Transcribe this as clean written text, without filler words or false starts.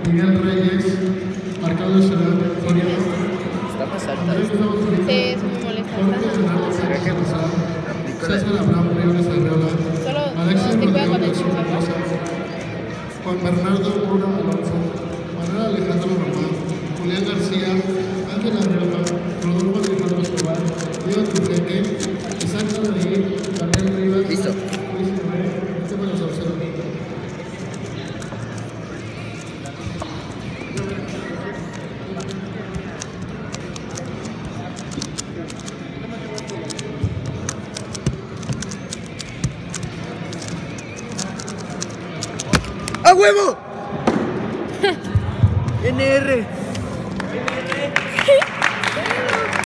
Miguel Reyes, Arcadio Soriano, Está más alta. Andrés Gustavo Zurita, Sí, eso me molesta. Jorge Leonardo Sánchez Salazar, César Abraham Briones Arreola, Solo Alexis no te cuida Rodrigo con el García chico, ¿no? Mendoza, Juan Bernardo Mura Alonso, Manuel Alejandro Román, Julián García, Ángel Arreola, Rodolfo Alejandro Escobar, Diego Trujete, Isaac Saladí, Daniel Rivas, Listo. Luis Jiménez, este me los observo. ¡A huevo! NR.